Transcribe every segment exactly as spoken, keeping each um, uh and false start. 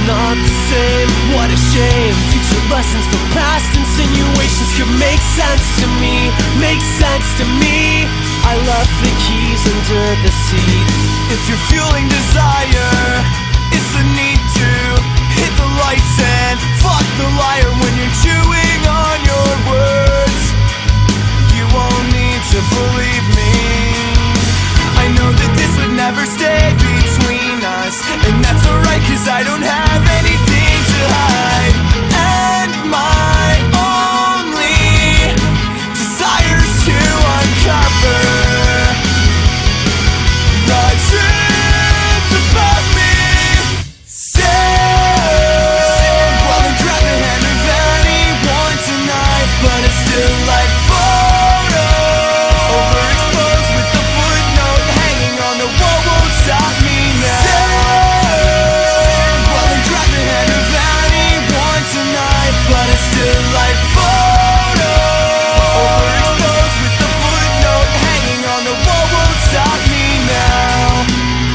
not the same. What a shame. Future lessons for past insinuations could make sense to me, make sense to me. I left the keys under the seat. If you're feeling desire, it's the need to hit the lights and fuck the liar. When you're chewing on your words, you won't need to believe me. I know that this would never stay between us, and that's alright, cause I don't have anything to hide. And my only desire is to uncover the truth about me. Say, well, I'd grab the hand of anyone tonight, but it's still like photo, overexposed with the footnote hanging on the wall won't stop me now. Say, well, I'd grab the hand of anyone tonight, but it's still like photo, overexposed with the footnote hanging on the wall won't stop me now.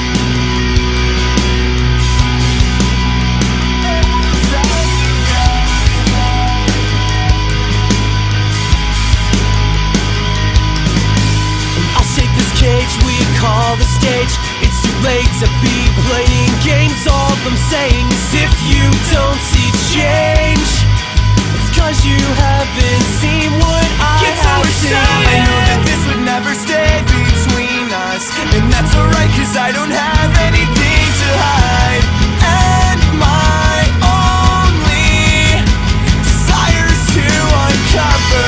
I'll shake this cage we call the stage. It's too late to be playing games. All I'm saying is if you don't see change, it's cause you haven't seen what I Get have so seen. I know that this would never stay between us, and that's alright, cause I don't have anything to hide. And my only desire is to uncover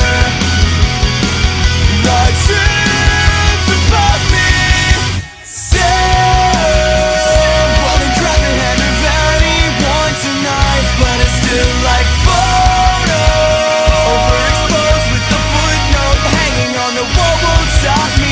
the truth about me. Say, well, then grab the hand of anyone tonight, but it's still like photo, overexposed with the footnote hanging on the wall won't stop me